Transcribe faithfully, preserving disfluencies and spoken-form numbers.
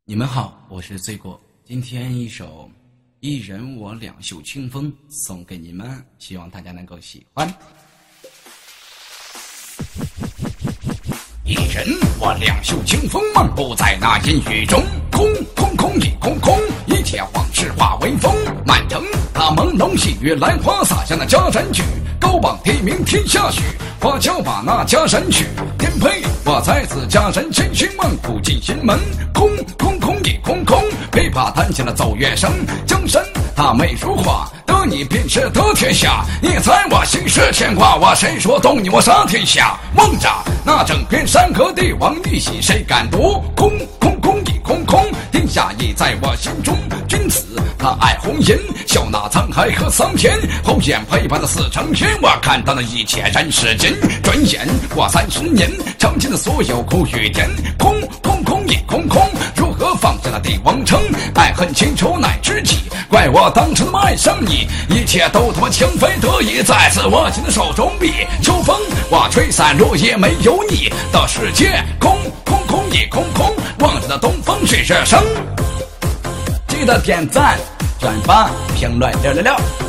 你们好，我是罪过。今天一首一人我两袖清风送给你们，希望大家能够喜欢。一人我两袖清风，漫步在那阴雨中，空空空一空空，一切往事化为风。满城那朦胧细雨，兰花洒下那佳人曲，高榜题名天下许，花轿把那佳人娶。颠沛我在此佳人，千辛万苦进心门，空空空一空空，琵琶弹响了奏乐声。江山它美如画，得你便是得天下，你在我心是牵挂，我谁说动你我杀天下。望着那整片山河帝王一喜，谁敢夺？空空空一空空，天下已在我心中。君子他爱红颜，笑纳沧海和桑田，后眼陪伴的四成天，我看到了一切人世间。转眼过三十年，尝尽了所有苦与甜，空空空一空空，如何放下了帝王城？爱恨情仇乃知己，怪我当初那么爱上你，一切都他妈情非得已，再次握紧了手中臂。秋风我吹散落叶，没有你的世界，空空空一空空，望着那东风是日升。记得点赞、转发、评论六六六。